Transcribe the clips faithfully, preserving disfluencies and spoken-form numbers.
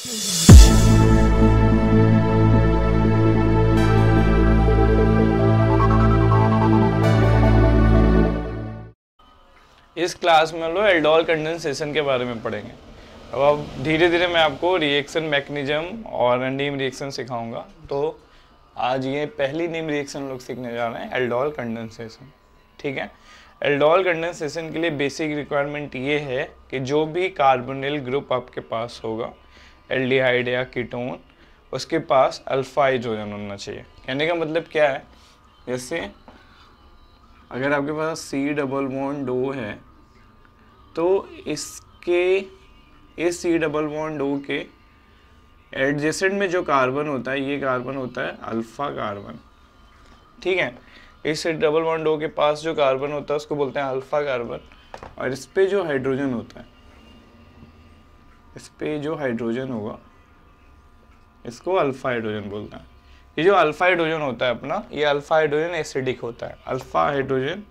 इस क्लास में हम लोग एल्डोल कंडेंसेशन के बारे में पढ़ेंगे। अब अब धीरे धीरे मैं आपको रिएक्शन मैकेनिज्म और नीम रिएक्शन सिखाऊंगा। तो आज ये पहली नीम रिएक्शन लोग सीखने जा रहे हैं, एल्डोल कंडेंसेशन। ठीक है, एल्डोल कंडेंसेशन के लिए बेसिक रिक्वायरमेंट ये है कि जो भी कार्बोनिल ग्रुप आपके पास होगा, एल्डिहाइड या कीटोन, उसके पास अल्फा हाइड्रोजन होना चाहिए। कहने का मतलब क्या है, जैसे अगर आपके पास सी डबल बॉन्ड दो है तो इसके इस सी डबल बॉन्ड दो के एडजेसेंट में जो कार्बन होता है, ये कार्बन होता है अल्फा कार्बन। ठीक है, इस डबल बॉन्ड दो के पास जो कार्बन होता है उसको बोलते हैं अल्फा कार्बन, और इस पे जो हाइड्रोजन होता है, इस पे जो हाइड्रोजन होगा इसको अल्फा हाइड्रोजन बोलते हैं। ये जो अल्फा हाइड्रोजन होता है अपना, ये अल्फा हाइड्रोजन एसिडिक होता है। अल्फा हाइड्रोजन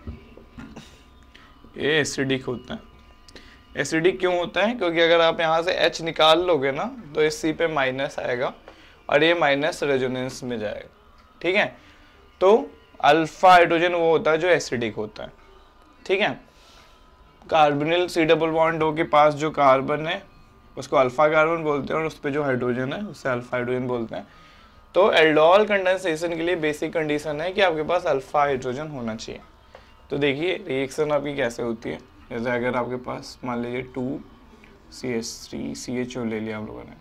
ये एसिडिक होता है। एसिडिक क्यों होता है? क्योंकि अगर आप यहाँ से H निकाल लोगे ना तो इस C पे माइनस आएगा और ये माइनस रेजोनेंस में जाएगा। ठीक है, तो अल्फा हाइड्रोजन वो होता है जो एसिडिक होता है। ठीक है, कार्बोनिल सी डबल बॉन्ड दो के पास जो कार्बन है उसको अल्फा कार्बन बोलते हैं और उस पर जो हाइड्रोजन है उससे अल्फा हाइड्रोजन बोलते हैं। तो एल्डोल कंडेंसेशन के लिए बेसिक कंडीशन है कि आपके पास अल्फा हाइड्रोजन होना चाहिए। तो देखिए रिएक्शन आपकी कैसे होती है। जैसे अगर आपके पास मान लीजिए two C H three C H O ले लिया हम लोगों ने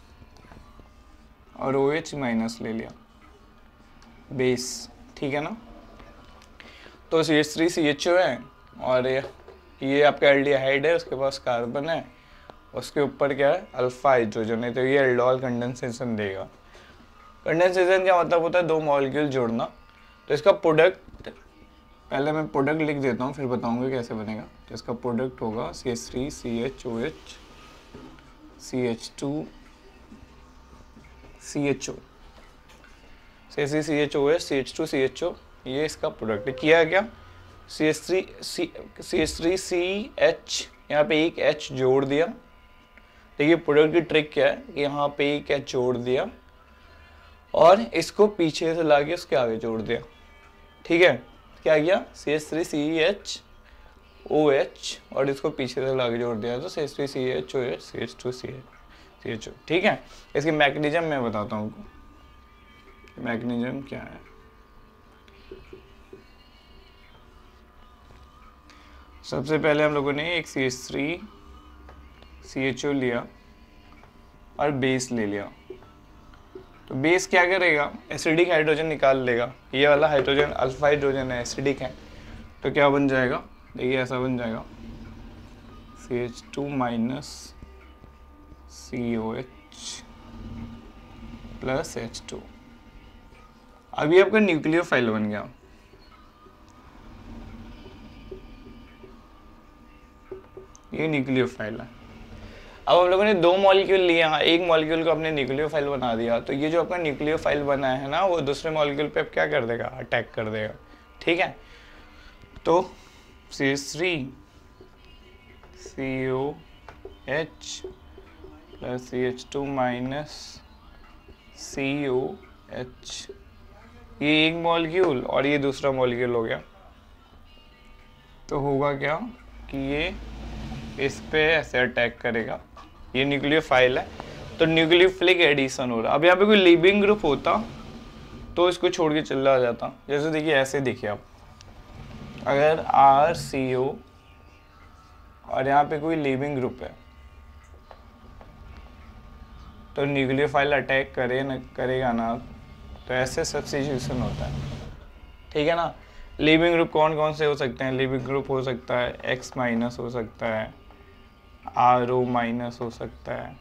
और ओ एच माइनस ले लिया बेस, ठीक है ना। तो C H three C H O है और ये आपका एल्डिहाइड है, उसके पास कार्बन है, उसके ऊपर क्या है अल्फा हाइड्रोजन है। तो ये एल्डोल कंडेंसेशन देगा। कंडेंसेशन क्या मतलब होता है? दो मॉलिक्यूल जोड़ना। तो इसका प्रोडक्ट, पहले मैं प्रोडक्ट लिख देता हूँ फिर बताऊँगा कैसे बनेगा। तो इसका प्रोडक्ट होगा C H three C H O H C H two C H O C H three C H O H C H two C H O, ये इसका प्रोडक्ट है। किया क्या, C H three C C H three C H, यहाँ पे एक H जोड़ दिया। देखिए प्रोडक्ट की ट्रिक क्या है कि यहाँ पे एक H जोड़ दिया और इसको पीछे से लाके उसके आगे जोड़ दिया। ठीक है, क्या किया, C H three C H O H और इसको पीछे से लाके जोड़ दिया, तो C H three C H O H C H two C C H O. ठीक है, इसकी मैकेनिज्म मैं बताता हूँ आपको, मैकेनिज्म क्या है। सबसे पहले हम लोगों ने एक C H three C H O लिया और बेस ले लिया। तो बेस क्या करेगा, एसिडिक हाइड्रोजन निकाल लेगा। ये वाला हाइड्रोजन अल्फा हाइड्रोजन है, एसिडिक है, तो क्या बन जाएगा, देखिए ऐसा बन जाएगा C H two minus C O H plus H two. अब ये आपका न्यूक्लियोफाइल बन गया। ये न्यूक्लियोफाइल है। अब हम लोगों ने दो मॉलिक्यूल लिए, हाँ एक मॉलिक्यूल को अपने न्यूक्लियोफाइल बना दिया। तो ये जो आपका न्यूक्लियोफाइल बना है ना, वो दूसरे मॉलिक्यूल पे क्या कर देगा, अटैक कर देगा। ठीक है, तो C H three C O H plus C H two minus C O H, ये एक मॉलिक्यूल और ये दूसरा मॉलिक्यूल हो गया। तो होगा क्या कि ये इस पे ऐसे अटैक करेगा। ये न्यूक्लियोफाइल है, तो न्यूक्लियोफिलिक एडिशन हो रहा है। अब यहाँ पे कोई लीविंग ग्रुप होता तो इसको छोड़ के चला जाता। जैसे देखिए ऐसे देखिए आप, अगर आर सी ओ और यहाँ पे कोई लीविंग ग्रुप है तो न्यूक्लियोफाइल अटैक करे न करेगा ना, तो ऐसे सब्स्टिट्यूशन होता है। ठीक है ना। लीविंग ग्रुप कौन कौन से हो सकते हैं? लीविंग ग्रुप हो सकता है एक्स माइनस हो सकता है, आर ओ माइनस हो सकता है,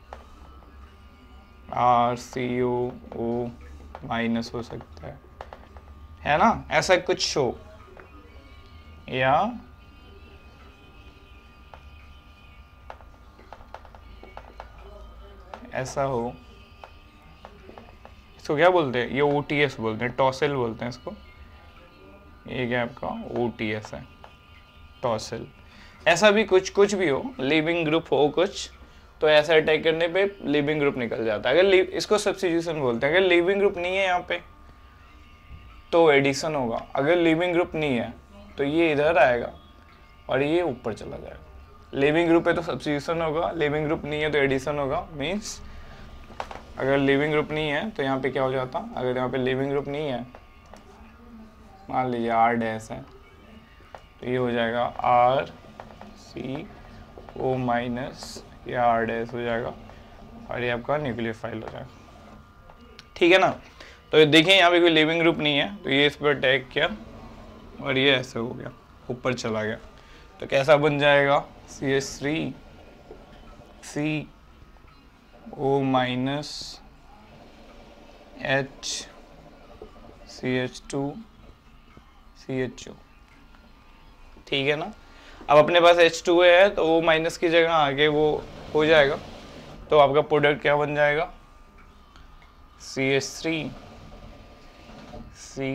are C O O minus हो सकता है, है ना, ऐसा कुछ शो, या ऐसा हो। इसको क्या बोलते हैं? ये ओ टी एस बोलते हैं, टॉसिल बोलते हैं इसको। ये क्या आपका ओ टी एस है, टॉसिल। ऐसा भी कुछ कुछ भी हो, लिविंग ग्रुप हो कुछ, तो ऐसा अटैक करने पे लीविंग ग्रुप निकल जाता है। अगर इसको सब्स्टिट्यूशन बोलते हैं। अगर लीविंग ग्रुप नहीं है यहाँ पे तो एडिशन होगा। अगर लीविंग ग्रुप नहीं है तो ये इधर आएगा और ये ऊपर चला जाएगा। लीविंग ग्रुप है तो सब्स्टिट्यूशन होगा, लीविंग ग्रुप नहीं है तो एडिशन होगा। मीन्स अगर लीविंग ग्रुप नहीं है तो यहाँ पे क्या हो जाता, अगर यहाँ पे लीविंग ग्रुप नहीं है, मान लीजिए आर डैश है, तो ये हो जाएगा आर सी ओ माइनस, ये आर डैश हो जाएगा और ये आपका न्यूक्लियोफाइल हो जाएगा। ठीक है ना। तो देखिए यहाँ पे कोई लिविंग ग्रुप नहीं है तो ये इस पर अटैक किया और ये ऐसे हो गया, ऊपर चला गया। तो कैसा बन जाएगा, C H three C O minus H C H two C H O. ठीक है ना। अब अपने पास एच टू है तो ओ माइनस की जगह आगे वो हो जाएगा, तो आपका प्रोडक्ट क्या बन जाएगा, C H three C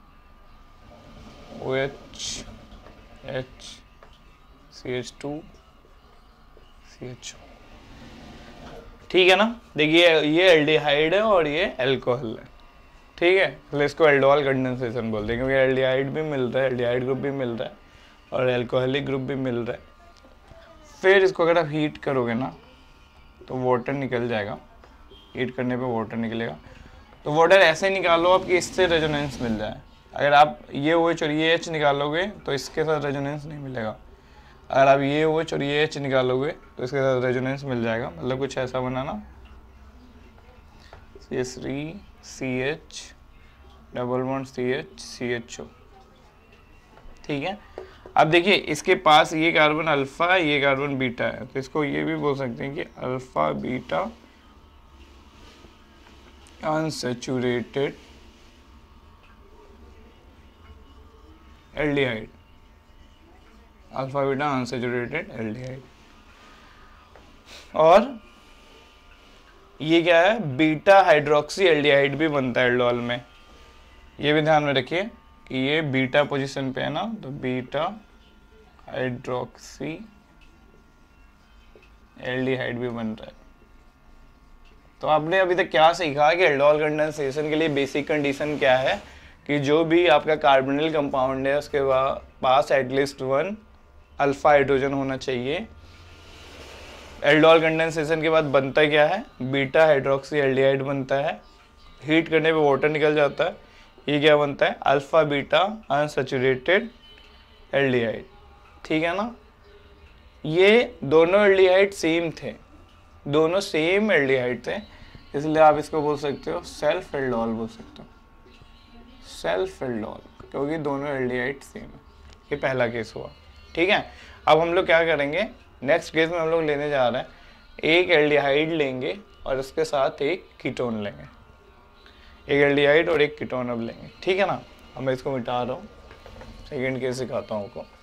O H H C H two C H O. ठीक है ना। देखिए ये एल्डिहाइड है और ये अल्कोहल है। ठीक है, इसलिए इसको एल्डोल कंडेंसेशन बोलते हैं, क्योंकि एल्डिहाइड भी मिल रहा है, एल्डिहाइड ग्रुप भी मिल रहा है और अल्कोहलिक ग्रुप भी मिल रहा है। फिर इसको अगर आप हीट करोगे ना तो वाटर निकल जाएगा, हीट करने पे वाटर निकलेगा। तो वाटर ऐसे निकालो आप कि इससे रेजोनेंस मिल जाए। अगर आप ये OH और ये H निकालोगे तो इसके साथ रेजोनेंस नहीं मिलेगा। अगर आप ये OH और ये H निकालोगे तो इसके साथ रेजोनेंस मिल जाएगा। मतलब कुछ ऐसा बनाना, C H three C H double bond C H C H O. ठीक है। अब देखिए इसके पास ये कार्बन अल्फा, ये कार्बन बीटा है, तो इसको ये भी बोल सकते हैं कि alpha beta unsaturated aldehyde, alpha beta unsaturated aldehyde. और ये क्या है, बीटा हाइड्रोक्सी एल्डिहाइड भी बनता है एल्डोल में। ये भी ध्यान में रखिए कि ये बीटा पोजीशन पे है ना, तो बीटा हाइड्रोक्सी एल्डिहाइड भी बन रहा है। तो आपने अभी तक क्या सीखा कि एल्डोल कंडेंसेशन के लिए बेसिक कंडीशन क्या है कि जो भी आपका कार्बोनिल कंपाउंड है उसके पास एटलीस्ट वन अल्फा हाइड्रोजन होना चाहिए। एल्डोल कंडेंसेशन के बाद बनता क्या है, बीटा हाइड्रोक्सी एल्डिहाइड बनता है, हीट करने पे वाटर निकल जाता है। ये क्या बनता है, अल्फा बीटा अनसैचुरेटेड एल्डिहाइड। ठीक है ना। ये दोनों एल्डिहाइड सेम थे, दोनों सेम एल्डिहाइड थे, इसलिए आप इसको बोल सकते हो सेल्फ एल्डोल बोल सकते हो, सेल्फ एल्डोल, क्योंकि दोनों एल्डिहाइड सेम है। ये पहला केस हुआ। ठीक है। अब हम लोग क्या करेंगे, नेक्स्ट केस में हम लोग लेने जा रहे हैं एक एल्डिहाइड लेंगे और उसके साथ एक कीटोन लेंगे, एक एल्डिहाइड और एक कीटोन अब लेंगे। ठीक है ना। अब मैं इसको मिटा रहा हूँ, सेकेंड केस सिखाता हूँ आपको।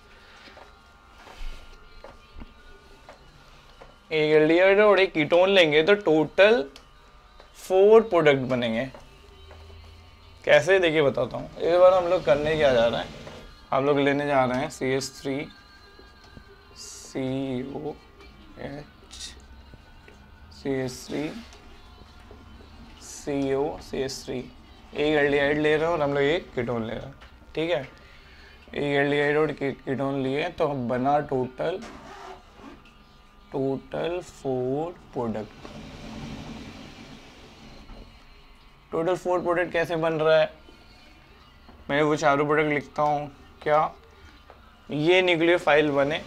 एक एल्डिहाइड और एक कीटोन लेंगे तो टोटल फोर प्रोडक्ट बनेंगे। कैसे, देखिए बताता हूँ। इस बार हम लोग करने क्या जा रहे हैं, हम लोग लेने जा रहे हैं C H three C O H C H three C O C H three. एक एल्डिहाइड ले रहे हैं और हम लोग एक कीटोन ले रहे हैं। ठीक है। एक एल्डिहाइड और कीटोन लिए तो बना total total four product. Total four product कैसे बन रहा है, मैं वो चारों प्रोडक्ट लिखता हूँ। क्या, ये न्यूक्लियोफाइल बने,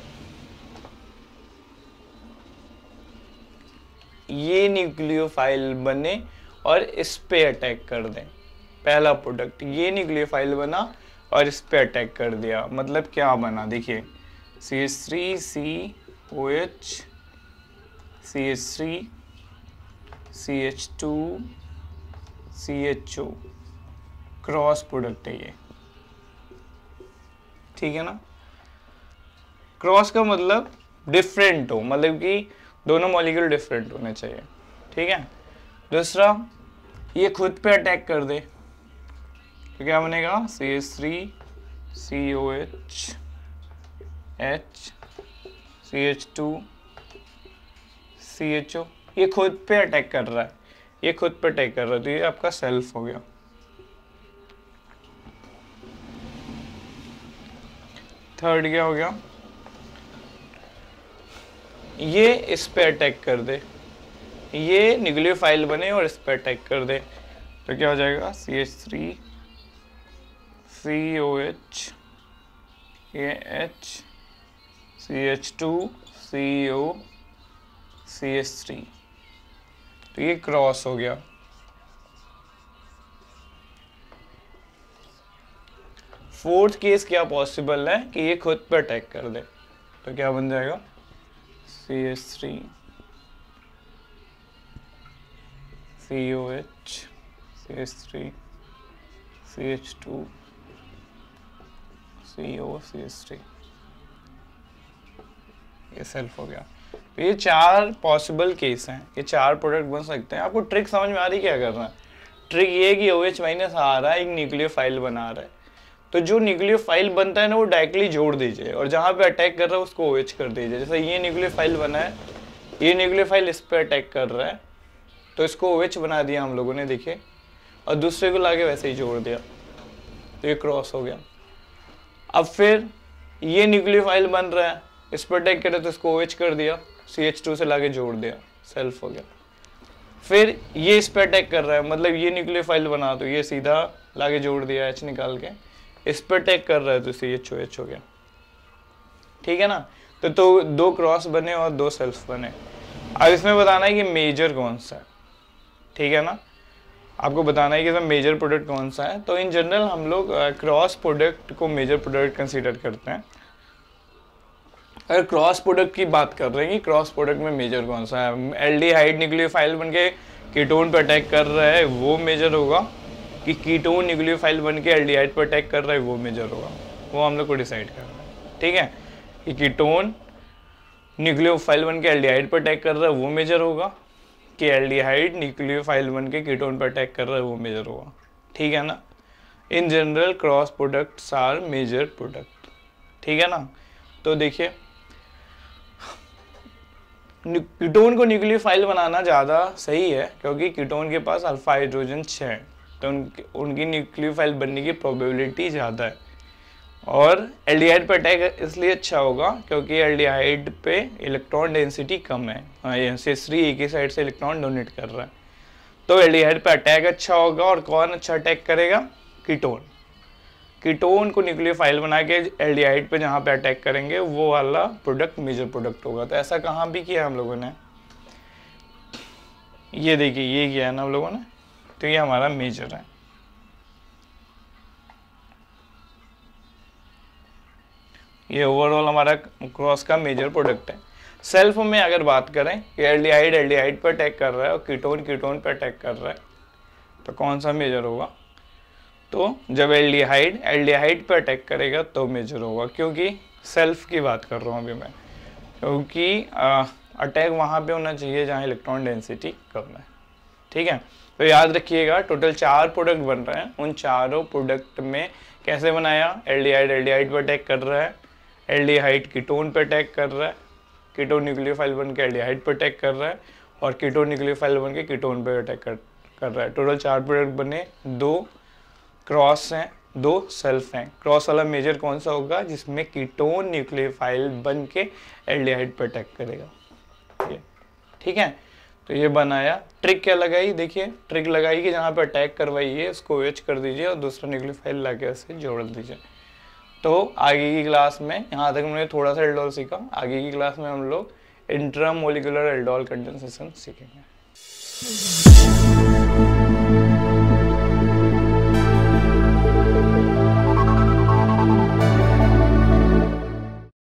ये न्यूक्लियोफाइल बने और इस पे अटैक कर दें। पहला प्रोडक्ट ये न्यूक्लियोफाइल बना और इस पे अटैक कर दिया। मतलब क्या बना, देखिए C H three C O H C H three C H two C H O, cross product है ये। ठीक है ना। क्रॉस का मतलब डिफरेंट हो, मतलब कि दोनों मॉलिक्यूल डिफरेंट होने चाहिए। ठीक है। दूसरा, ये खुद पे अटैक कर दे तो क्या बनेगा, C H three C O H H C H two C H O, ये खुद पे अटैक कर रहा है, ये खुद पे अटैक कर रहा है, तो ये आपका सेल्फ हो गया। थर्ड क्या हो गया, ये इस पे अटैक कर दे, ये न्यूक्लियोफाइल बने और इस पे अटैक कर दे, तो क्या हो जाएगा C H three C O H A H C H two C O C H three, तो ये क्रॉस हो गया। फोर्थ केस क्या पॉसिबल है कि ये खुद पे अटैक कर दे, तो क्या बन जाएगा C H three C O H C H three C H two C O C H three, ये सेल्फ हो गया। तो ये चार पॉसिबल केस हैं, ये चार प्रोडक्ट बन सकते हैं। आपको ट्रिक समझ में आ रही क्या करना है? ट्रिक ये है कि OH माइनस आ रहा है, एक न्यूक्लियोफाइल बना रहा है, तो जो न्यूक्लियोफाइल बनता है ना वो डायरेक्टली जोड़ दीजिए और जहाँ पे अटैक कर रहा है उसको OH कर दीजिए। जैसे ये न्यूक्लियोफाइल बना है, ये न्यूक्लियोफाइल इस पे अटैक कर रहा है तो इसको OH बना दिया हम लोगों ने, देखिए, और दूसरे को लाके वैसे ही जोड़ दिया, तो ये क्रॉस हो गया। अब फिर ये न्यूक्लियोफाइल बन रहा है, इस पर अटैक करे तो इसको OH कर दिया, सी एच टू से लाके जोड़ दिया, सेल्फ हो गया। फिर ये इस पर अटैक कर रहा है, मतलब ये न्यूक्लियोफाइल बना, तो ये सीधा लाके जोड़ दिया H निकाल के, इस पर अटैक कर रहा है तो सी एच ओ एच हो गया, ठीक है ना। तो, तो दो क्रॉस बने और दो सेल्फ बने। अब इसमें बताना है कि मेजर कौन सा है, ठीक है ना, आपको बताना है कि इसमें मेजर प्रोडक्ट कौन सा है। तो इन जनरल हम लोग क्रॉस प्रोडक्ट को मेजर प्रोडक्ट कंसीडर करते हैं। अगर क्रॉस प्रोडक्ट की बात कर रहे हैं कि क्रॉस प्रोडक्ट में मेजर कौन सा है, एल्डिहाइड न्यूक्लियोफाइल बन के कीटोन पर अटैक कर रहा है वो मेजर होगा, कि कीटोन न्यूक्लियोफाइल बन के एल्डिहाइड पर अटैक कर रहा है वो मेजर होगा, वो हम लोग को डिसाइड करना है, ठीक है। कि कीटोन न्यूक्लियोफाइल बन के एल्डिहाइड पर अटैक कर रहा है वो मेजर होगा, कि एल्डिहाइड न्यूक्लियोफाइल बन के कीटोन पर अटैक कर रहा है वो मेजर होगा, ठीक है ना। In general cross products are major product, ठीक है ना। तो देखिए, कीटोन को न्यूक्लियोफाइल बनाना ज़्यादा सही है क्योंकि कीटोन के पास अल्फा हाइड्रोजन छः है, तो उनकी उनकी न्यूक्लियोफाइल बनने की प्रोबेबिलिटी ज़्यादा है। और एल्डिहाइड पे अटैक इसलिए अच्छा होगा क्योंकि एल्डिहाइड पे इलेक्ट्रॉन डेंसिटी कम है, सी एच थ्री एक ही साइड से इलेक्ट्रॉन डोनेट कर रहा है, तो एल्डिहाइड पे अटैक अच्छा होगा। और कौन अच्छा अटैक करेगा? कीटोन। कीटोन को न्यूक्लियोफाइल बना के एल्डिहाइड पे जहाँ पे अटैक करेंगे वो वाला प्रोडक्ट मेजर प्रोडक्ट होगा। तो ऐसा कहाँ भी किया हम लोगों ने, ये देखिए ये किया है ना हम लोगों ने, तो ये हमारा मेजर है। ये ओवरऑल हमारा क्रॉस का मेजर प्रोडक्ट है। सेल्फ में अगर बात करें कि एल्डिहाइड एल्डिहाइड पर अटैक कर रहा है और कीटोन कीटोन पर अटैक कर रहा है, तो कौन सा मेजर होगा? तो जब एल्डिहाइड एल्डिहाइड पर अटैक करेगा तो मेजर होगा, क्योंकि सेल्फ की बात कर रहा हूँ अभी मैं, क्योंकि अटैक वहाँ पे होना चाहिए जहाँ इलेक्ट्रॉन डेंसिटी कम है, ठीक है। तो याद रखिएगा टोटल चार प्रोडक्ट बन रहे हैं, उन चारों प्रोडक्ट में कैसे बनाया, एल्डिहाइड एल्डिहाइड पर अटैक कर रहा है, एल्डिहाइड कीटोन पर अटैक कर रहा है, कीटोन न्यूक्लियोफाइल बन के एल्डिहाइड पर अटैक कर रहा है, और कीटोन न्यूक्लियोफाइल बन के कीटोन पर अटैक कर, कर रहा है। टोटल चार प्रोडक्ट बने, दो क्रॉस हैं, दो सेल्फ हैं। क्रॉस वाला मेजर कौन सा होगा? जिसमें कीटोन न्यूक्लियोफाइल बन के एल्डिहाइड पर अटैक करेगा, ठीक है। तो ये बनाया। ट्रिक क्या लगाई? देखिए ट्रिक लगाई कि जहाँ पे अटैक करवाइए उसको OH कर दीजिए और दूसरा न्यूक्लियोफाइल लाके ऐसे जोड़ दीजिए। तो आगे की क्लास में, यहाँ तक हमने थोड़ा सा एल्डोल सीखा, आगे की क्लास में हम लोग इंट्रामोलिकुलर एल्डोल कंडेंसेशन सीखेंगे।